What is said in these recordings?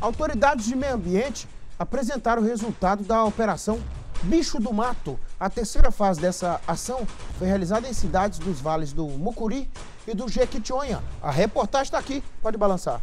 Autoridades de meio ambiente apresentaram o resultado da operação Bicho do Mato. A terceira fase dessa ação foi realizada em cidades dos vales do Mucuri e do Jequitinhonha. A reportagem está aqui, pode balançar.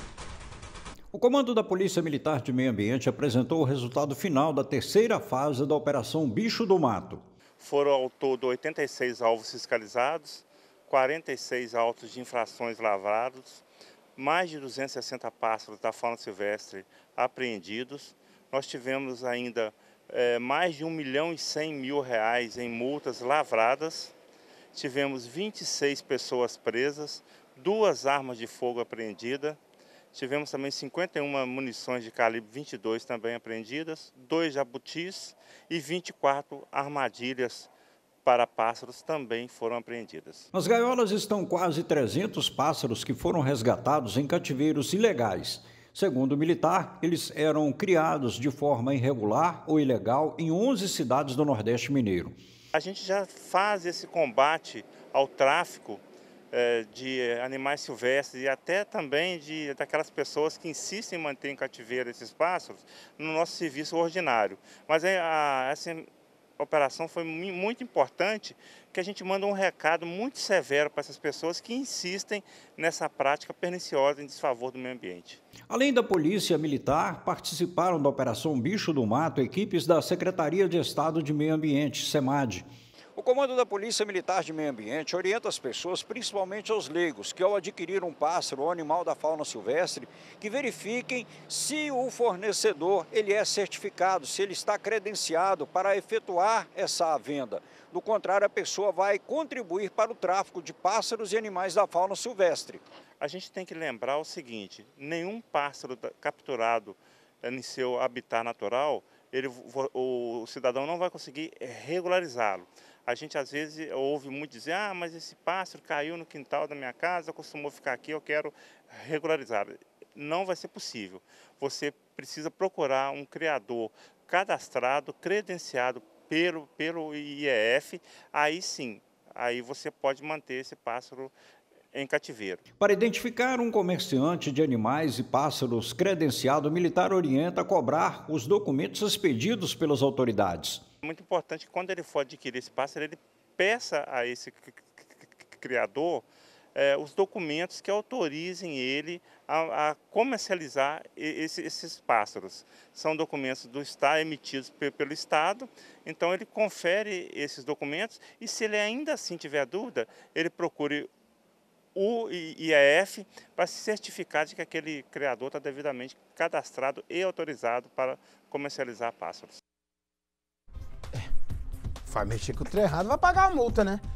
O comando da Polícia Militar de Meio Ambiente apresentou o resultado final da terceira fase da Operação Bicho do Mato. Foram ao todo 86 alvos fiscalizados, 46 autos de infrações lavrados, mais de 260 pássaros da fauna silvestre apreendidos. Nós tivemos ainda mais de R$1.100.000 em multas lavradas. Tivemos 26 pessoas presas, 2 armas de fogo apreendidas. Tivemos também 51 munições de calibre 22 também apreendidas, 2 jabutis e 24 armadilhas para pássaros também foram apreendidas. Nas gaiolas estão quase 300 pássaros que foram resgatados em cativeiros ilegais. Segundo o militar, eles eram criados de forma irregular ou ilegal em 11 cidades do Nordeste mineiro. A gente já faz esse combate ao tráfico de animais silvestres e até também daquelas pessoas que insistem em manter em cativeiro esses pássaros no nosso serviço ordinário. Mas essa operação foi muito importante, que a gente manda um recado muito severo para essas pessoas que insistem nessa prática perniciosa em desfavor do meio ambiente. Além da Polícia Militar, participaram da Operação Bicho do Mato equipes da Secretaria de Estado de Meio Ambiente, SEMAD. O comando da Polícia Militar de Meio Ambiente orienta as pessoas, principalmente aos leigos, que ao adquirir um pássaro ou animal da fauna silvestre, que verifiquem se o fornecedor ele é certificado, se ele está credenciado para efetuar essa venda. Do contrário, a pessoa vai contribuir para o tráfico de pássaros e animais da fauna silvestre. A gente tem que lembrar o seguinte: nenhum pássaro capturado em seu habitat natural, o cidadão não vai conseguir regularizá-lo. A gente às vezes ouve muito dizer, mas esse pássaro caiu no quintal da minha casa, costumou ficar aqui, eu quero regularizar. Não vai ser possível. Você precisa procurar um criador cadastrado, credenciado pelo IEF, aí sim, aí você pode manter esse pássaro em cativeiro. Para identificar um comerciante de animais e pássaros credenciado, o militar orienta a cobrar os documentos expedidos pelas autoridades. É muito importante que quando ele for adquirir esse pássaro, ele peça a esse criador os documentos que autorizem ele a comercializar esses pássaros. São documentos do Estado, emitidos pelo Estado, então ele confere esses documentos e se ele ainda assim tiver dúvida, ele procure o IEF para se certificar de que aquele criador está devidamente cadastrado e autorizado para comercializar pássaros. Vai mexer com o trem errado, vai pagar a multa, né?